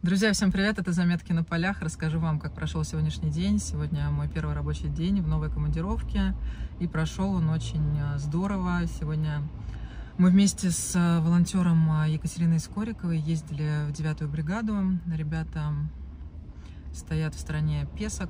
Друзья, всем привет! Это «Заметки на полях». Расскажу вам, как прошел сегодняшний день. Сегодня мой первый рабочий день в новой командировке. И прошел он очень здорово. Сегодня мы вместе с волонтером Екатериной Скориковой ездили в 9-ю бригаду. Ребята стоят в стороне Песок,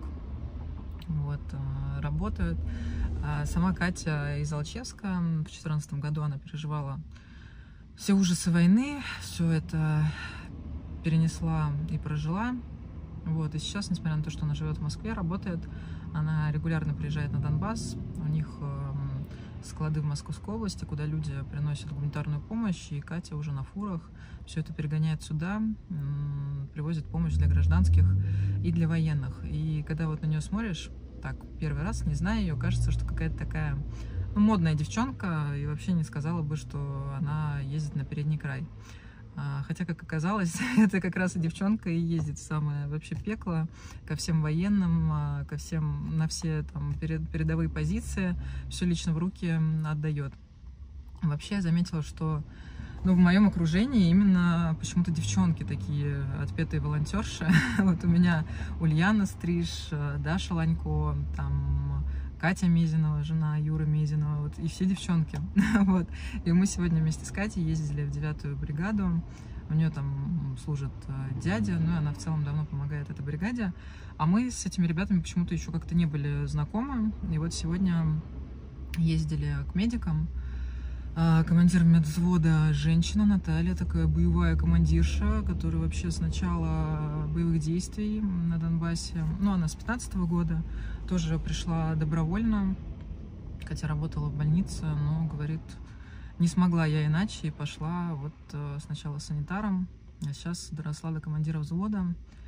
работают. А сама Катя из Алчевска. В 2014 году она переживала все ужасы войны. Все это перенесла и прожила. И сейчас, несмотря на то, что она живет в Москве, работает, она регулярно приезжает на Донбасс. У них склады в Московской области, куда люди приносят гуманитарную помощь, и Катя уже на фурах все это перегоняет сюда, привозит помощь для гражданских и для военных. И когда на нее смотришь, так, первый раз, не зная ее, кажется, что какая-то такая модная девчонка, и вообще не сказала бы, что она ездит на передний край. Хотя, как оказалось, это как раз и девчонка и ездит в самое вообще пекло, ко всем военным, ко всем, на все там передовые позиции, все лично в руки отдает. Вообще я заметила, что в моем окружении именно почему-то девчонки такие отпетые волонтерши. У меня Ульяна Стриж, Даша Ланько, там Катя Мезенова, жена Юры Мезенова, и все девчонки. И мы сегодня вместе с Катей ездили в 9-ю бригаду. У нее там служит дядя, и она в целом давно помогает этой бригаде. А мы с этими ребятами почему-то еще как-то не были знакомы. И сегодня ездили к медикам. Командир медвзвода женщина Наталья, такая боевая командирша, которая вообще с начала боевых действий на Донбассе, она с 15-го года, тоже пришла добровольно, хотя работала в больнице, но говорит, не смогла я иначе, и пошла сначала санитаром, а сейчас доросла до командира взвода.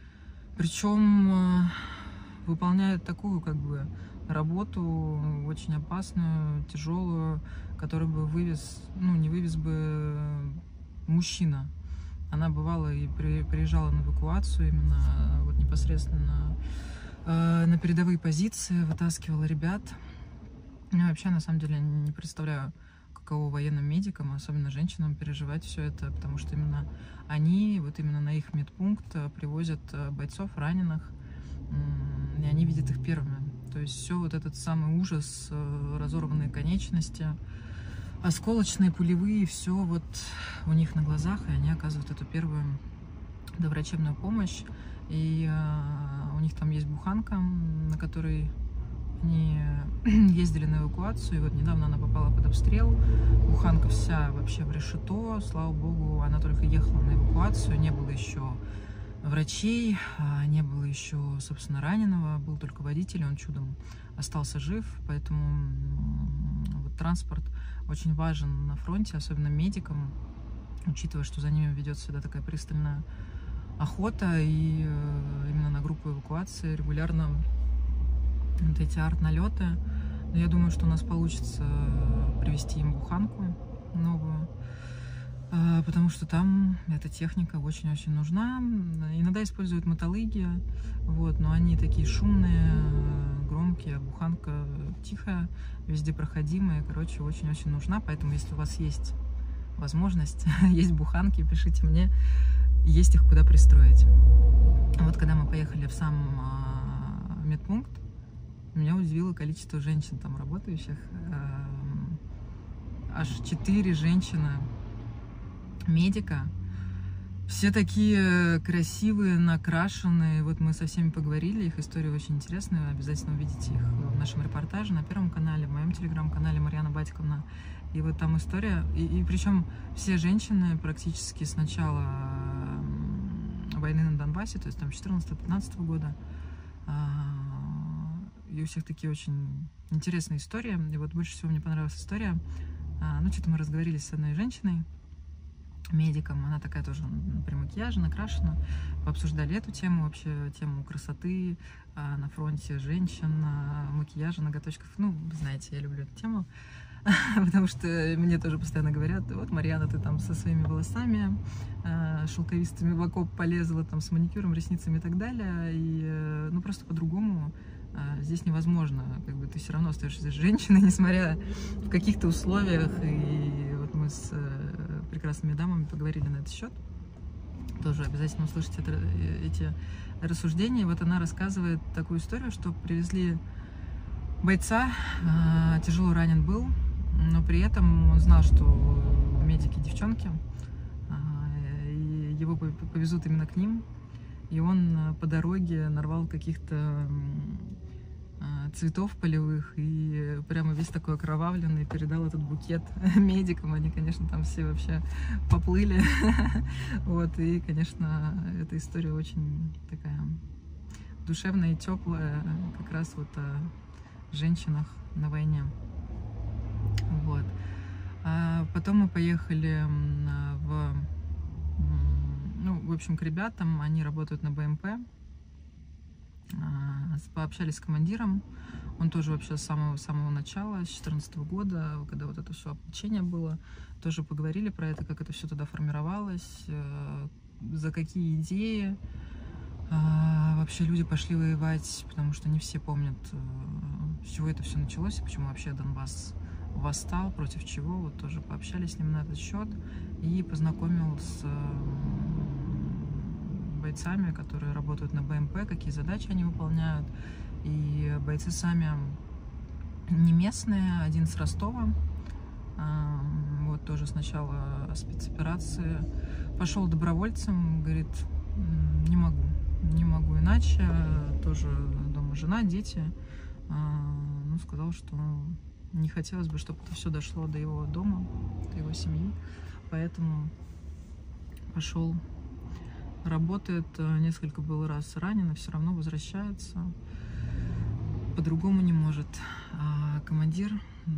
Причем выполняет такую работу очень опасную, тяжелую, которую бы не вывез бы мужчина. Она бывала и приезжала на эвакуацию именно непосредственно на передовые позиции, вытаскивала ребят. Я вообще на самом деле не представляю, каково военным медикам, особенно женщинам, переживать все это, потому что именно они, именно на их медпункт привозят бойцов, раненых, и они видят их первыми. То есть все этот самый ужас, разорванные конечности, осколочные, пулевые, все у них на глазах, и они оказывают эту первую доврачебную помощь. И у них там есть буханка, на которой они ездили на эвакуацию, и недавно она попала под обстрел. Буханка вся вообще в решето, слава богу, она только ехала на эвакуацию, не было еще врачей, не было еще, собственно, раненого, был только водитель, он чудом остался жив, поэтому транспорт очень важен на фронте, особенно медикам, учитывая, что за ними ведется всегда такая пристальная охота, и именно на группу эвакуации регулярно эти арт-налеты. Но я думаю, что у нас получится привезти им буханку новую, потому что там эта техника очень-очень нужна. Иногда используют мотолыги, но они такие шумные, громкие, а буханка тихая, везде проходимая, очень-очень нужна. Поэтому, если у вас есть возможность, есть буханки, пишите мне, есть их куда пристроить. Когда мы поехали в сам медпункт, меня удивило количество женщин там работающих. Аж 4 женщины медика, все такие красивые, накрашенные. Мы со всеми поговорили, их история очень интересная, вы обязательно увидите их в нашем репортаже на Первом канале, в моем телеграм-канале Марьяна Батьковна. И там история, и причем все женщины практически с начала войны на Донбассе, то есть там 14-15 года, и у всех такие очень интересные истории. И больше всего мне понравилась история, что-то мы разговорились с одной женщиной, медиком, она такая тоже при макияже, накрашена, пообсуждали эту тему, вообще тему красоты на фронте, женщин, макияжа, ноготочков. Вы знаете, я люблю эту тему, потому что мне тоже постоянно говорят, Марьяна, ты там со своими волосами шелковистыми в окоп полезла, там с маникюром, ресницами и так далее, и просто по-другому здесь невозможно, ты все равно остаешься женщиной, несмотря в каких-то условиях. И мы с прекрасными дамами поговорили на этот счет. Тоже обязательно услышите эти рассуждения. Вот она рассказывает такую историю, что привезли бойца, тяжело ранен был, но при этом он знал, что медики девчонки, и его повезут именно к ним. И он по дороге нарвал каких-то цветов полевых и прямо весь такой окровавленный передал этот букет медикам. Они, конечно, там все вообще поплыли. Вот, и, конечно, эта история очень такая душевная и теплая, как раз вот о женщинах на войне. Вот. А потом мы поехали в общем, к ребятам. Они работают на БМП. Пообщались с командиром. Он тоже вообще с самого начала, с 2014 года, когда вот это все обучение было, тоже поговорили про это, как это все тогда формировалось, за какие идеи вообще люди пошли воевать, потому что не все помнят, с чего это все началось, и почему вообще Донбасс восстал, против чего. Вот тоже пообщались с ним на этот счет и познакомил с бойцами, которые работают на БМП, какие задачи они выполняют. И бойцы сами не местные, один с Ростова, вот тоже сначала спецоперации, пошел добровольцем, говорит, не могу иначе, тоже дома жена, дети, ну, сказал, что не хотелось бы, чтобы это все дошло до его дома, до его семьи, поэтому пошел. Работает, несколько был раз ранен, все равно возвращается, по-другому не может. А командир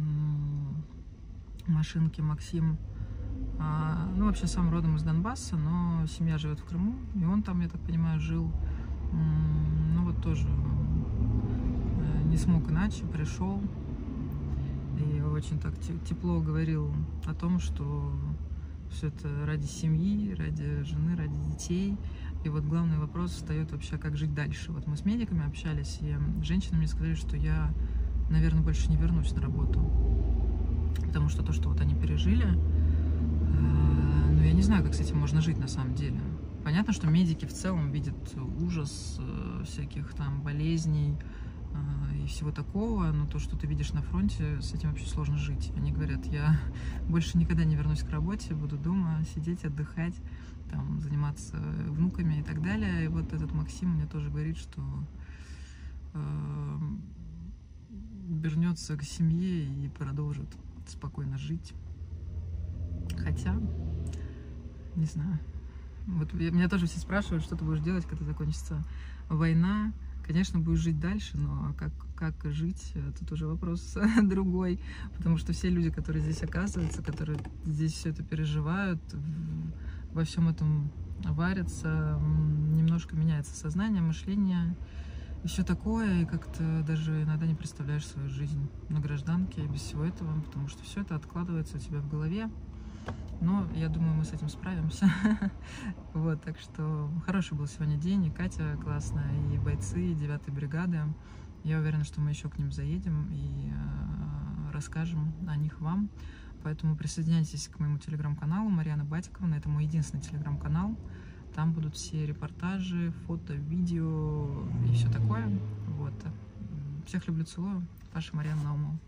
машинки Максим, ну, вообще сам родом из Донбасса, но семья живет в Крыму, и он там, я так понимаю, жил, ну, вот тоже не смог иначе, пришел, и очень так тепло говорил о том, что все это ради семьи, ради жены, ради детей. И вот главный вопрос встает вообще, как жить дальше. Вот мы с медиками общались, и женщины мне сказали, что я, наверное, больше не вернусь на работу. Потому что то, что вот они пережили, ну, я не знаю, как с этим можно жить на самом деле. Понятно, что медики в целом видят ужас всяких там болезней и всего такого, но то, что ты видишь на фронте, с этим вообще сложно жить. Они говорят, я больше никогда не вернусь к работе, буду дома сидеть, отдыхать, там, заниматься внуками и так далее. И вот этот Максим мне тоже говорит, что вернется к семье и продолжит спокойно жить. Хотя, не знаю. Вот меня тоже все спрашивают, что ты будешь делать, когда закончится война. Конечно, будешь жить дальше, но как жить, тут уже вопрос другой. Потому что все люди, которые здесь оказываются, которые здесь все это переживают, во всем этом варятся, немножко меняется сознание, мышление и все такое. И как-то даже иногда не представляешь свою жизнь на гражданке без всего этого, потому что все это откладывается у тебя в голове. Но я думаю, мы с этим справимся. Вот, так что хороший был сегодня день, и Катя классная, и бойцы 9-й бригады. Я уверена, что мы еще к ним заедем и расскажем о них вам. Поэтому присоединяйтесь к моему телеграм-каналу Марьяна Батиковна. Это мой единственный телеграм-канал. Там будут все репортажи, фото, видео и все такое. Вот. Всех люблю, целую. Ваша Марьяна Наумова.